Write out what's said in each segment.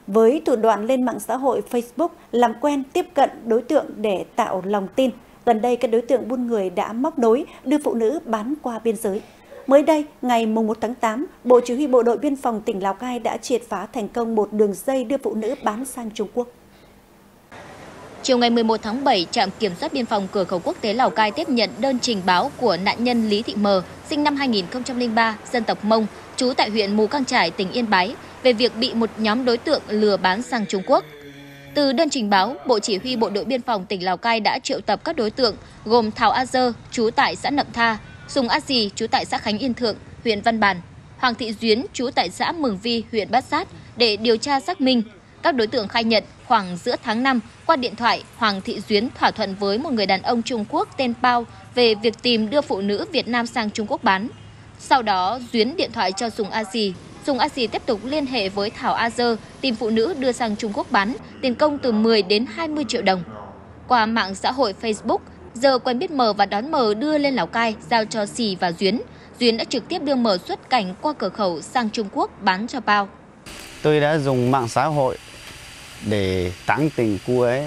Với thủ đoạn lên mạng xã hội Facebook làm quen tiếp cận đối tượng để tạo lòng tin, gần đây các đối tượng buôn người đã móc nối đưa phụ nữ bán qua biên giới. Mới đây, ngày 1 tháng 8, Bộ Chỉ huy Bộ đội Biên phòng tỉnh Lào Cai đã triệt phá thành công một đường dây đưa phụ nữ bán sang Trung Quốc. Chiều ngày 11 tháng 7, trạm kiểm soát biên phòng cửa khẩu quốc tế Lào Cai tiếp nhận đơn trình báo của nạn nhân Lý Thị Mờ, sinh năm 2003, dân tộc Mông, trú tại huyện Mù Cang Chải, tỉnh Yên Bái, về việc bị một nhóm đối tượng lừa bán sang Trung Quốc. Từ đơn trình báo, Bộ Chỉ huy Bộ đội Biên phòng tỉnh Lào Cai đã triệu tập các đối tượng gồm Thảo A Dơ, trú tại xã Nậm Tha, Sùng A Dì, trú tại xã Khánh Yên Thượng, huyện Văn Bàn, Hoàng Thị Duyến, trú tại xã Mường Vi, huyện Bát Sát để điều tra xác minh. Các đối tượng khai nhận khoảng giữa tháng 5, qua điện thoại, Hoàng Thị Duyến thỏa thuận với một người đàn ông Trung Quốc tên Pao về việc tìm đưa phụ nữ Việt Nam sang Trung Quốc bán. Sau đó, Duyến điện thoại cho Sùng A Dì. Sùng A Dì tiếp tục liên hệ với Thảo A Dơ tìm phụ nữ đưa sang Trung Quốc bán, tiền công từ 10 đến 20 triệu đồng. Qua mạng xã hội Facebook, Dơ quen biết Mờ và đón Mờ đưa lên Lào Cai, giao cho Sì và Duyến. Duyến đã trực tiếp đưa Mờ xuất cảnh qua cửa khẩu sang Trung Quốc bán cho Pao. Tôi đã dùng mạng xã hội để tán tỉnh cô ấy,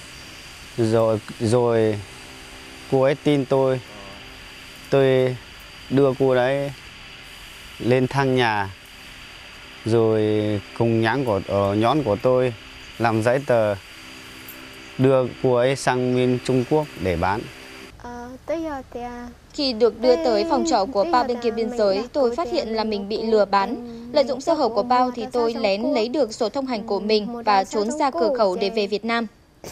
rồi cô ấy tin tôi đưa cô ấy lên thang nhà, rồi cùng nhóm của tôi làm giấy tờ đưa cô ấy sang bên Trung Quốc để bán. Khi được đưa tới phòng trọ của Pao bên kia biên giới, tôi phát hiện là mình bị lừa bán. Lợi dụng sơ hở của Pao thì tôi lén lấy được sổ thông hành của mình và trốn ra cửa khẩu để về Việt Nam.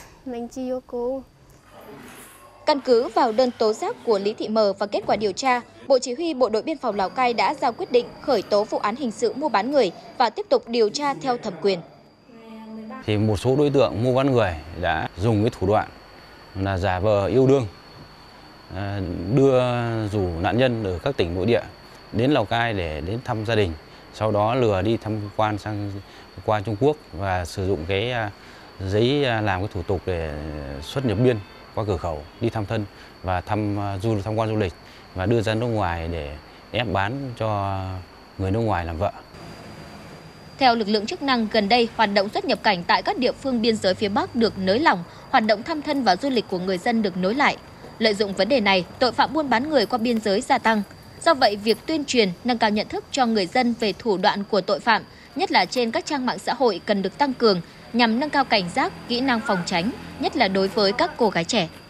Căn cứ vào đơn tố giác của Lý Thị Mờ và kết quả điều tra, Bộ Chỉ huy Bộ đội Biên phòng Lào Cai đã ra quyết định khởi tố vụ án hình sự mua bán người và tiếp tục điều tra theo thẩm quyền. Thì một số đối tượng mua bán người đã dùng cái thủ đoạn là giả vờ yêu đương, đưa rủ nạn nhân ở các tỉnh nội địa đến Lào Cai để đến thăm gia đình, sau đó lừa đi tham quan qua Trung Quốc và sử dụng cái giấy làm cái thủ tục để xuất nhập biên qua cửa khẩu đi thăm thân và tham quan du lịch và đưa ra nước ngoài để ép bán cho người nước ngoài làm vợ. Theo lực lượng chức năng, gần đây hoạt động xuất nhập cảnh tại các địa phương biên giới phía Bắc được nới lỏng, hoạt động thăm thân và du lịch của người dân được nối lại. Lợi dụng vấn đề này, tội phạm buôn bán người qua biên giới gia tăng. Do vậy, việc tuyên truyền, nâng cao nhận thức cho người dân về thủ đoạn của tội phạm, nhất là trên các trang mạng xã hội cần được tăng cường nhằm nâng cao cảnh giác, kỹ năng phòng tránh, nhất là đối với các cô gái trẻ.